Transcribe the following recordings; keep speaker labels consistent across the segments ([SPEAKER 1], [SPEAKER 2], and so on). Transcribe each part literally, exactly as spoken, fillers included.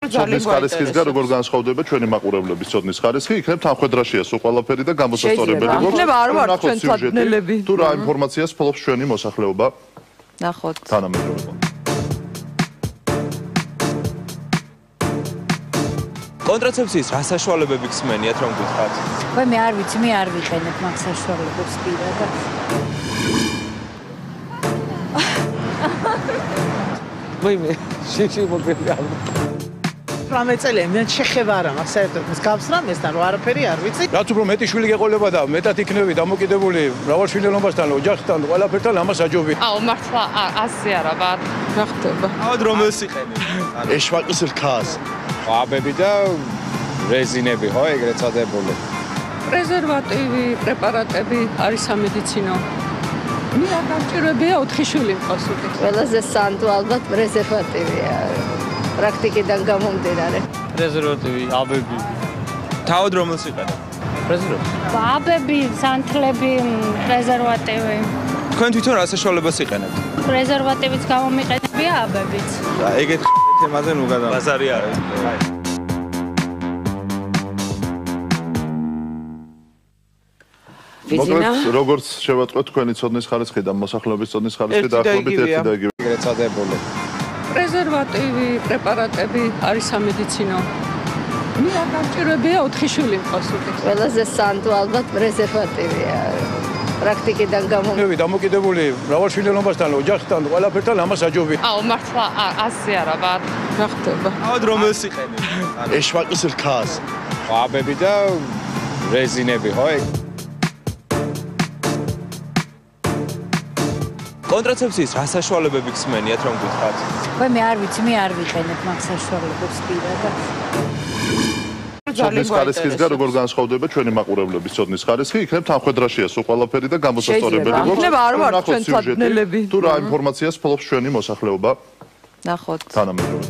[SPEAKER 1] ცოდნის ხარისხისგან როგორ განსხვავდება ჩვენი მაყურებლების ცოდნის ხარისხი, იქნებ თანხმედრაშია სულ ყველაფერი და გამოსასწორებელი
[SPEAKER 2] გვაქვს. იქნება არ ვართ ჩვენ თვალნელები.
[SPEAKER 1] თუ რა ინფორმაციას ფლობს ჩვენი მოსახლეობა.
[SPEAKER 2] ნახოთ.
[SPEAKER 1] თანამედროვე.
[SPEAKER 3] კონტრაცეფციის რა საშუალებები გსმენიათ რომ გითხრათ?
[SPEAKER 4] ვაი მე არ ვიცი, მე არ ვიყენებ მაგ საშუალებებს პირადად.
[SPEAKER 5] ვაი მე შეში მოგები არ
[SPEAKER 6] რამე წელი მე შეხება არა მაგ საერთოდ მსგავს რამესთან რომ არაფერი არ ვიცი.
[SPEAKER 5] რაც უფრო მეტი შვილი გეყოლება და მეტად იქნები დამოკიდებული მრავალშვილიანობასთან, ოჯახთან, ყველაფერთან ამას აჯობი.
[SPEAKER 7] აუ მართლა ასე არა ვარ.
[SPEAKER 2] რა ხდება?
[SPEAKER 3] ავად რომელს იყენებ?
[SPEAKER 8] ეშვაკის რქას.
[SPEAKER 5] აბები და რეზინები, ხო, ეგრეთ წოდებული.
[SPEAKER 2] პრეზერვატივი, პრეპარატები არის სამედიცინო. მე არ გამჭირვებია ოთხი შვილი მყავს უკვე.
[SPEAKER 4] ყველაზე სანდო ალბათ პრეზერვატივია. პრაქტიკიდან გამომდინარე.
[SPEAKER 5] პრეზერვატივი, აბები.
[SPEAKER 3] თავად რომელს იყენებ?
[SPEAKER 5] პრეზერვატივი.
[SPEAKER 9] აბები, სანთლები, პრეზერვატივი.
[SPEAKER 3] თქვენ თვითონ რა საშუალებას იყენებთ?
[SPEAKER 9] პრეზერვატივიც გამომიყენებია, აბებიც.
[SPEAKER 3] და ეგეთ თემაზე ნუ გადა. ბაზარი არის.
[SPEAKER 2] ვიზინა.
[SPEAKER 1] როგორც შევატყვეთ თქვენი ცოდნის ხარისხი და მოსახლეობის ცოდნის ხარისხი დაახლოებით ერთი და იგივე.
[SPEAKER 5] ეგრეთ წოდებული.
[SPEAKER 2] პრეზერვატივი, პრეპარატები არის სამედიცინო. მე არ გამჭირვებია ოთხი შვილი მყავს უკვე.
[SPEAKER 4] ყველაზე სანდო ალბათ პრეზერვატივია. პრაქტიკიდან გამომდინარე.
[SPEAKER 5] მე დამოკიდებული მრავალშვილიანობასთან, ოჯახთან, ყველაფერთან ამას აჯობი.
[SPEAKER 7] აუ მართლა ასე არა ვარ.
[SPEAKER 2] რა ხდება?
[SPEAKER 3] ავად რომელს იყენებ?
[SPEAKER 8] ეშვაკის რქას.
[SPEAKER 5] აბები და რეზინები, ხო?
[SPEAKER 3] კონტრაცეფციის რა საშუალებები გსმენიათ რომ გითხრათ?
[SPEAKER 4] ვაი მე არ ვიცი, მე არ ვიყენებ მაგ საშუალებებს პირადად.
[SPEAKER 1] ცოდნის ხარისხისგან როგორ განსხვავდება ჩვენი მაყურებლების ცოდნის ხარისხი, იქნებ თანხმედრაშია სულ ყველაფერი და გამოსასწორებელი.
[SPEAKER 2] იქნება არ ვართ ჩვენ თვალნელები.
[SPEAKER 1] თუ რა ინფორმაციას ფლობს ჩვენი მოსახლეობა.
[SPEAKER 2] ნახოთ.
[SPEAKER 1] თანამედროვე.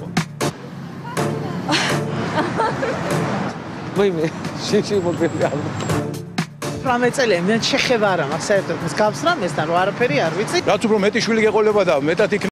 [SPEAKER 5] ვაი მე შეში მოგები არ
[SPEAKER 6] რამე წელი მე შეხება არა მაგ საერთოდ მსგავს რამესთან რომ არაფერი არ ვიცი.
[SPEAKER 5] რაც უფრო მეტი შვილი გეყოლება და მეტად იქ